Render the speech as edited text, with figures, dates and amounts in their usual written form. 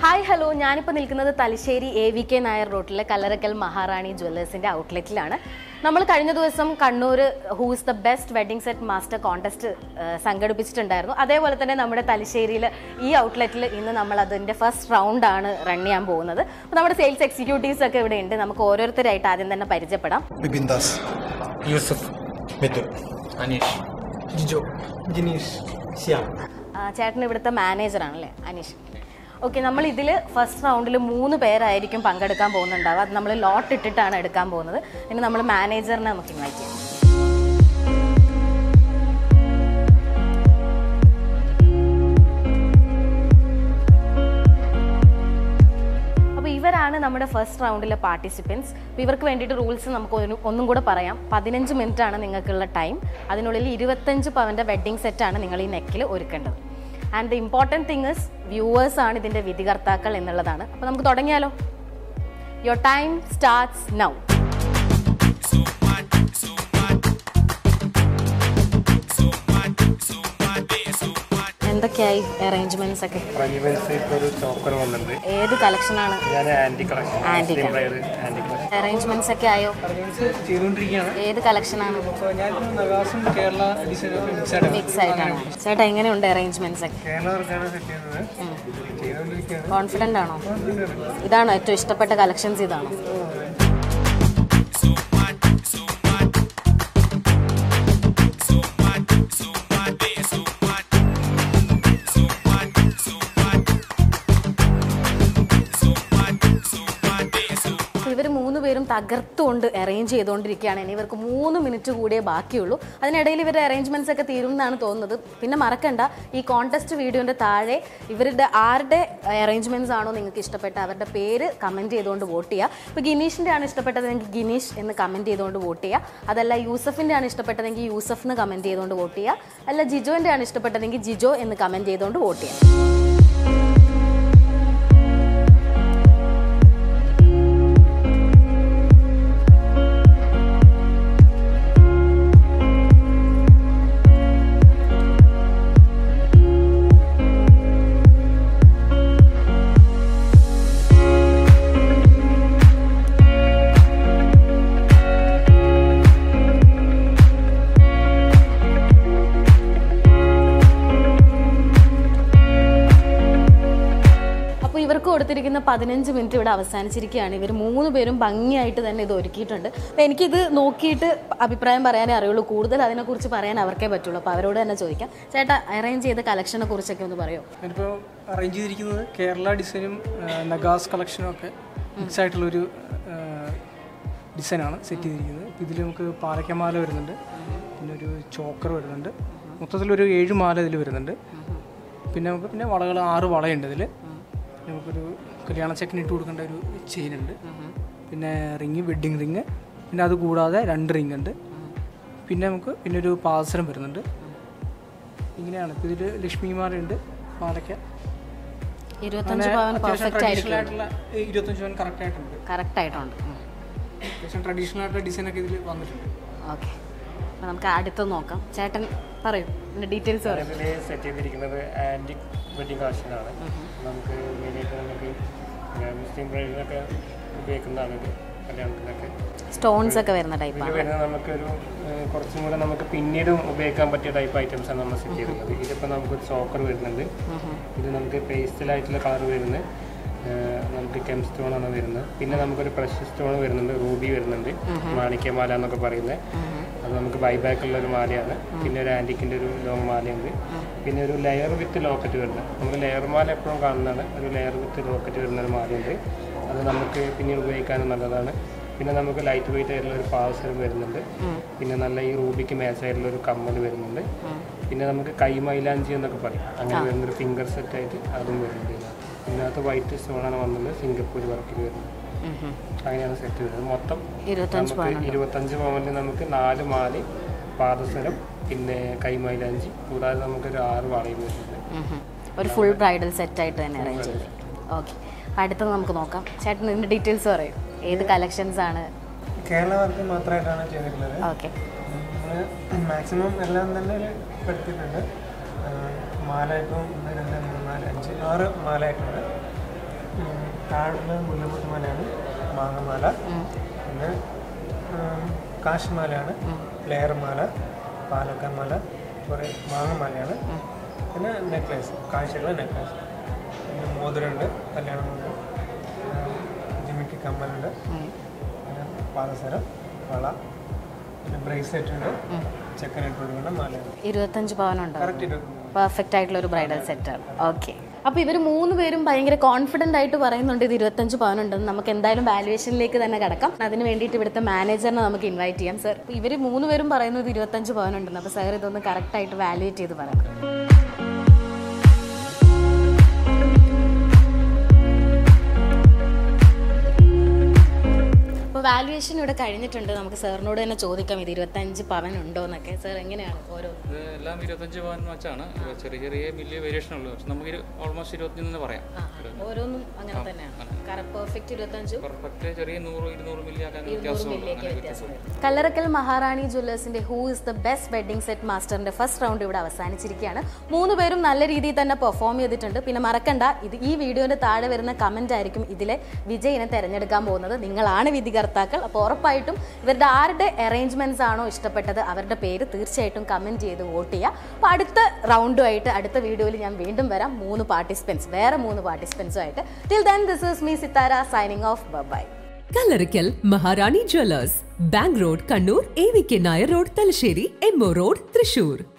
Hi hello, ഞാനിപ്പോൾ നിൽക്കുന്നത് Thalassery AVK Nair റോട്ടിലെ Kallarakkal മഹാറാണി ജ്വല്ലേഴ്സിൻ്റെ ഔട്ട്ലെറ്റിലാണ്. നമ്മൾ കഴിഞ്ഞ ദിവസം Kannur who's the best wedding set master contest സംഘടിപ്പിച്ചിട്ടുണ്ടായിരുന്നു. അതേപോലെ തന്നെ നമ്മുടെ തലശ്ശേരിയിൽ ഈ ഔട്ട്ലെറ്റിൽ ഇന്ന് നമ്മൾ അതിൻ്റെ ഫസ്റ്റ് റൗണ്ടാണ് റൺ ചെയ്യാൻ പോകുന്നത്. അപ്പോൾ നമ്മുടെ സെയിൽസ് എക്സിക്യൂട്ടീവ്സ് ഒക്കെ ഇവിടെ ഉണ്ട്. നമുക്ക് ഓരോരുത്തരായിട്ട് ആദ്യം തന്നെ പരിചയപ്പെടാം. ബിബിൻദാസ്, യൂസഫ്, മിഥുൻ, അനീഷ്, ജിജോ, ജിനീഷ്, ശ്യാം. ചേട്ടൻ ഇവിടുത്തെ മാനേജറാണല്ലേ അനീഷ്? ഓക്കെ, നമ്മൾ ഇതിൽ ഫസ്റ്റ് റൗണ്ടിൽ 3 പേരായിരിക്കും പങ്കെടുക്കാൻ പോകുന്നുണ്ടാവുക. അത് നമ്മൾ ലോട്ട് ഇട്ടിട്ടാണ് എടുക്കാൻ പോകുന്നത്. ഇനി നമ്മൾ മാനേജറിനെ നമുക്ക് ഇൻവൈറ്റ് ചെയ്യാം. അപ്പോൾ ഇവരാണ് നമ്മുടെ ഫസ്റ്റ് റൗണ്ടിലെ പാർട്ടിസിപ്പൻസ്. അപ്പോൾ ഇവർക്ക് വേണ്ടിയിട്ട് റൂൾസ് നമുക്ക് ഒന്നും കൂടെ പറയാം. 15 മിനിറ്റാണ് നിങ്ങൾക്കുള്ള ടൈം. അതിനുള്ളിൽ 25 പവൻ്റെ വെഡ്ഡിങ് സെറ്റാണ് നിങ്ങൾ ഈ നെക്കിൽ ഒരുക്കേണ്ടത്. And the important thing is viewers ആണ് ഇതിൻ്റെ വിധികർത്താക്കൾ എന്നുള്ളതാണ്. അപ്പോൾ നമുക്ക് തുടങ്ങിയാലോ? Your time starts now. എന്തൊക്കെയായി അറേഞ്ച്മെന്റ്സ് ഒക്കെ? ഏത് കളക്ഷനാണ്? അറേഞ്ച്മെന്റ്സ് ഒക്കെ ആയോ? ഏത് കളക്ഷനാണ്? മിക്സ് ആയിട്ടാണ്. ചേട്ടാ, എങ്ങനെയുണ്ട് അറേഞ്ച്മെന്റ്സ് ഒക്കെ? കോൺഫിഡന്റ് ആണോ? ഇതാണോ ഏറ്റവും ഇഷ്ടപ്പെട്ട കളക്ഷൻസ്? ഇതാണോ? ഇവർ 3 പേരും തകർത്തുകൊണ്ട് അറേഞ്ച് ചെയ്തുകൊണ്ടിരിക്കുകയാണ്. ഇനി ഇവർക്ക് 3 മിനിറ്റ് കൂടിയേ ബാക്കിയുള്ളൂ. അതിനിടയിൽ ഇവരുടെ അറേഞ്ച്മെൻറ്റ്സ് ഒക്കെ തീരും എന്നാണ് തോന്നുന്നത്. പിന്നെ മറക്കണ്ട, ഈ കോൺടെസ്റ്റ് വീഡിയോൻ്റെ താഴെ ഇവരുടെ ആരുടെ അറേഞ്ച്മെൻറ്റ്സ് ആണോ നിങ്ങൾക്ക് ഇഷ്ടപ്പെട്ട അവരുടെ പേര് കമൻറ്റ് ചെയ്തുകൊണ്ട് വോട്ട് ചെയ്യുക. ഇപ്പോൾ ഗിനീഷിൻ്റെ ആണ് ഇഷ്ടപ്പെട്ടതെങ്കിൽ ഗിനീഷ് എന്ന് കമൻറ്റ് ചെയ്തുകൊണ്ട് വോട്ട് ചെയ്യുക. അതല്ല യൂസഫിൻ്റെ ആണ് ഇഷ്ടപ്പെട്ടതെങ്കിൽ യൂസഫ് എന്ന് കമൻറ്റ് ചെയ്തുകൊണ്ട് വോട്ട് ചെയ്യുക. അല്ല ജിജോൻ്റെ ആണ് ഇഷ്ടപ്പെട്ടതെങ്കിൽ ജിജോ എന്ന് കമൻറ്റ് ചെയ്തുകൊണ്ട് വോട്ട് ചെയ്യുക. ഇവർക്ക് കൊടുത്തിരിക്കുന്ന 15 മിനിറ്റ് ഇവിടെ അവസാനിച്ചിരിക്കുകയാണ്. ഇവർ 3 പേരും ഭംഗിയായിട്ട് തന്നെ ഇത് ഒരുക്കിയിട്ടുണ്ട്. അപ്പോൾ എനിക്കിത് നോക്കിയിട്ട് അഭിപ്രായം പറയാനേ അറിയുള്ളൂ. കൂടുതൽ അതിനെക്കുറിച്ച് പറയാൻ അവർക്കേ പറ്റുള്ളൂ. അപ്പോൾ അവരോട് തന്നെ ചോദിക്കാം. ചേട്ടാ, അറേഞ്ച് ചെയ്ത കളക്ഷനെ കുറിച്ചൊക്കെ ഒന്ന് പറയുമോ? ഞാനിപ്പോൾ അറേഞ്ച് ചെയ്തിരിക്കുന്നത് കേരള ഡിസൈനും നഗാസ് കളക്ഷനും ഒക്കെ മിക്സ് ആയിട്ടുള്ളൊരു ഡിസൈനാണ് സെറ്റ് ചെയ്തിരിക്കുന്നത്. ഇതിൽ നമുക്ക് പാലക്കമാല വരുന്നുണ്ട്, പിന്നെ ഒരു ചോക്കർ വരുന്നുണ്ട്, മൊത്തത്തിലൊരു 7 മാല ഇതിൽ വരുന്നുണ്ട്. പിന്നെ നമുക്ക് വളകൾ 6 വളയുണ്ട് ഇതിൽ. നമുക്കൊരു കല്യാണ ചെക്കിന് ഇട്ട് കൊടുക്കേണ്ട ഒരു ചെയിനുണ്ട്, പിന്നെ റിങ്, വെഡ്ഡിങ് റിങ്, പിന്നെ അത് കൂടാതെ 2 റിങ് ഉണ്ട്. പിന്നെ നമുക്ക് പിന്നെ ഒരു പാദസരം വരുന്നുണ്ട്. ഇങ്ങനെയാണ്. ഇപ്പോൾ ഇതിൽ ലക്ഷ്മിമാരുണ്ട്, മാലയ്ക്ക 25 പവൻ പെർഫെക്റ്റ് ആയിട്ടുള്ള 25 പവൻ കറക്റ്റായിട്ടുണ്ട്. അത്യാവശ്യം ട്രഡീഷണൽ ആയിട്ടുള്ള ഡിസൈനൊക്കെ ഇതിൽ വന്നിട്ടുണ്ട്. ഓക്കെ, അപ്പോൾ നമുക്ക് അടുത്ത് നോക്കാം. ചേട്ടൻ പറയൂ, എൻ്റെ ഡീറ്റെയിൽസ് പറയും. സെറ്റ് ചെയ്തിരിക്കുന്നത് ആൻറ്റിക് വെഡിങ് കളക്ഷനാണ്. നമുക്ക് മെയിനായിട്ട് നമുക്ക് മുസ്ലിം ബ്രൈഡിനൊക്കെ ഉപയോഗിക്കുന്നതാണ് ഇത്. കല്യാണത്തിനൊക്കെ സ്റ്റോൺസ് ഒക്കെ വരുന്ന ടൈപ്പാണ്. ഇത് വരുന്നത് നമുക്കൊരു കുറച്ചും കൂടെ നമുക്ക് പിന്നീടും ഉപയോഗിക്കാൻ പറ്റിയ ടൈപ്പ് ഐറ്റംസാണ് നമ്മൾ സെറ്റ് ചെയ്തിട്ടുള്ളത്. ഇതിപ്പോൾ നമുക്കൊരു ചോക്കർ വരുന്നുണ്ട്. ഇത് നമുക്ക് പേസ്റ്റലായിട്ടുള്ള കളർ വരുന്നത്, നമുക്ക് കെം സ്റ്റോണാണ് വരുന്നത്. പിന്നെ നമുക്കൊരു പ്രഷ്യസ് സ്റ്റോൺ വരുന്നുണ്ട്, റൂബി വരുന്നുണ്ട്, മാണിക്യമാല എന്നൊക്കെ പറയുന്നത്. അത് നമുക്ക് ബൈബാക്കുള്ളൊരു മാലയാണ്. പിന്നെ ഒരു ആൻറ്റിക്കിൻ്റെ ഒരു ലോങ് മാലയുണ്ട്. പിന്നെ ഒരു ലെയർ വിത്ത് ലോക്കറ്റ് വരുന്നത്, നമുക്ക് ലെയർ മാല എപ്പോഴും കാണുന്നതാണ്. ഒരു ലെയർ വിത്ത് ലോക്കറ്റ് വരുന്നൊരു മാലയുണ്ട്. അത് നമുക്ക് പിന്നീട് ഉപയോഗിക്കാനും നല്ലതാണ്. പിന്നെ നമുക്ക് ലൈറ്റ് വെയിറ്റ് ആയിട്ടുള്ള ഒരു പാദസരം വരുന്നുണ്ട്. പിന്നെ നല്ല ഈ റൂബിക്ക് മാച്ചായിട്ടുള്ള ഒരു കമ്മൽ വരുന്നുണ്ട്. പിന്നെ നമുക്ക് കൈ മൈലാഞ്ചി എന്നൊക്കെ പറയും, അങ്ങനെ വരുന്നൊരു ഫിംഗർ സെറ്റായിട്ട് അതും വരുന്നുണ്ട്. ഇതിനകത്ത് വൈറ്റ് സ്റ്റോണാണ് വന്നത്, സിംഗപ്പൂർ വർക്കിൽ വരുന്നത്. അങ്ങനെയാണ് സെറ്റ് വരുന്നത്. മൊത്തം നമുക്ക് 25 പവനിൽ നമുക്ക് 4 മാല, പാദസരം, പിന്നെ കൈ മൈലാഞ്ചി, കൂടാതെ നമുക്കൊരു 6 വളയും വരുന്നുണ്ട്. ഒരു ഫുൾ ബ്രൈഡൽ സെറ്റായിട്ട് തന്നെ അറേഞ്ച് ചെയ്ത്. ഓക്കെ, അടുത്തത് നമുക്ക് നോക്കാം. ചേട്ടൻ ഇതിൻ്റെ ഡീറ്റെയിൽസ് പറയും. ഏത് കളക്ഷൻസ് ആണ്? കേരള വർക്ക് മാത്രമായിട്ടാണ് ചെയ്തിട്ടുള്ളത്. ഓക്കെ, മാക്സിമം എല്ലാം തന്നെ പെടുത്തിയിട്ടുണ്ട്. മാല ഇപ്പം 1, 2, 3, 4, 5, 6 മാലയായിട്ടുണ്ട്. താഴെ മുല്ലമുട്ടുമാലയാണ്, മാങ്ങമാല, പിന്നെ കാശിമാലയാണ്, ലെയർ മാല, പാലക്കൻ മാല, കുറേ മാങ്ങമാലയാണ്, പിന്നെ നെക്ലേസ്, കാഴ്ചകളുടെ നെക്ലേസ്, പിന്നെ മോതിരമുണ്ട്, കല്യാണ മോതിരം, ജിമിക്ക് കമ്മലുണ്ട്, പിന്നെ പാദസരം, വള, പിന്നെ ബ്രേസ്ലെറ്റ് ഉണ്ട്, ചെക്കനായിട്ട് കൊടുക്കുന്ന മാലയാണ്. 25 പവനുണ്ടോ? കറക്റ്റ് പെർഫെക്റ്റ് ആയിട്ടുള്ള ഒരു ബ്രൈഡൽ സെറ്റാണ്. ഓക്കെ. അപ്പോൾ ഇവർ 3 പേരും ഭയങ്കര കോൺഫിഡൻ്റ് ആയിട്ട് പറയുന്നുണ്ട് ഇത് 25 പവനുണ്ടെന്ന്. നമുക്ക് എന്തായാലും വാല്യുവേഷനിലേക്ക് തന്നെ കിടക്കാം. അതിന് വേണ്ടിയിട്ട് ഇവിടുത്തെ മാനേജറിനെ നമുക്ക് ഇൻവൈറ്റ് ചെയ്യാം. സർ, ഇവർ 3 പേരും പറയുന്നത് 25 പവനുണ്ടെന്ന്. അപ്പോൾ സാർ ഇതൊന്ന് കറക്റ്റായിട്ട് വാല്യുവേറ്റ് ചെയ്ത് പറയാം. അപ്പോൾ വാല്യുവേഷൻ ഇവിടെ കഴിഞ്ഞിട്ടുണ്ട്. നമുക്ക് സാറിനോട് തന്നെ ചോദിക്കാം ഇത് 25 പവൻ ഉണ്ടോ എന്നൊക്കെ. സാർ എങ്ങനെയാണ് ഓരോ എല്ലാം 25 പവൻ വെച്ചാണ്. ചെറിയ ചെറിയ വലിയ വേരിയേഷൻ ഉള്ളൂ. പക്ഷെ നമുക്ക് ഓൾമോസ്റ്റ് 25 എന്ന് പറയാം. ഓരോന്നും അങ്ങനെ തന്നെയാണ്. പെർഫെക്റ്റ് 25, പെർഫെക്റ്റ് ചെറിയ 100-200 മില്ലി ആക്കാൻ വ്യത്യാസം. കല്ലറക്കൽ മഹാറാണി ജ്വല്ലേഴ്സിന്റെ who is the best wedding set മാസ്റ്ററിന്റെ ഫസ്റ്റ് റൗണ്ട് ഇവിടെ അവസാനിച്ചിരിക്കുകയാണ്. 3 പേരും നല്ല രീതിയിൽ തന്നെ പെർഫോം ചെയ്തിട്ടുണ്ട്. പിന്നെ മറക്കണ്ട, ഇത് ഈ വീഡിയോന്റെ താഴെ വരുന്ന കമന്റ് ആയിരിക്കും ഇതിലെ വിജയിനെ തിരഞ്ഞെടുക്കാൻ പോകുന്നത്. നിങ്ങളാണ് വിധികർത്താക്കൾ. അപ്പോൾ ഉറപ്പായിട്ടും ഇവരുടെ ആരുടെ അറേഞ്ച്മെന്റ്സ് ആണോ ഇഷ്ടപ്പെട്ടത് അവരുടെ പേര് തീർച്ചയായിട്ടും കമന്റ് ചെയ്ത് വോട്ട് ചെയ്യുക. അപ്പോൾ അടുത്ത റൗണ്ടുമായിട്ട് അടുത്ത വീഡിയോയിൽ ഞാൻ വീണ്ടും വരാം. 3 പാർട്ടിസിപ്പൻസ്, വേറെ 3 പാർട്ടിസിപ്പൻസുമായിട്ട്. Till then, this is me Sithara signing off. Bye. Kallarakkal Maharani jewellers, bank road Kannur, AVK Nair road Thalassery, MO road Thrissur.